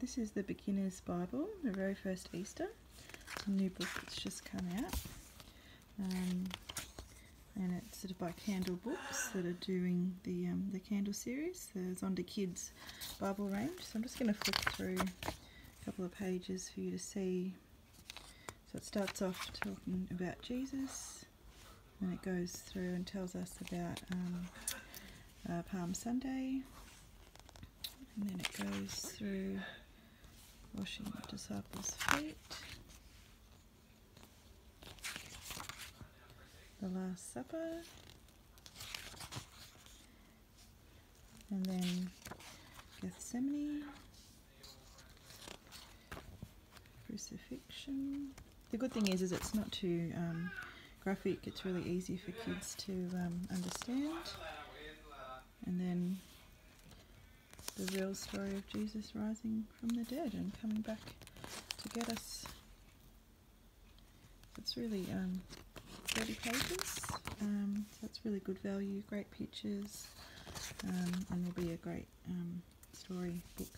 This is the Beginner's Bible, the very first Easter. It's a new book that's just come out. And it's sort of by Candle Books that are doing the Candle series. So it's Zonda Kids Bible range. So I'm just going to flick through a couple of pages for you to see. So it starts off talking about Jesus, and it goes through and tells us about Palm Sunday, and then it goes through washing the disciples' feet, the Last Supper, and then Gethsemane, crucifixion. The good thing is it's not too graphic. It's really easy for kids to understand. And then the real story of Jesus rising from the dead and coming back to get us. It's really 30 pages, so it's really good value, great pictures, and will be a great story book